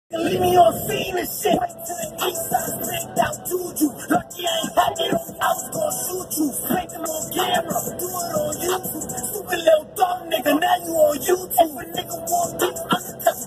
Leave me on scene and shit. Right to the east side, spit out juju. Lucky I ain't had it on, I was gonna shoot you. Make them on camera, do it on YouTube. Stupid little dumb nigga, now you on YouTube. If a nigga want beef, I'm the type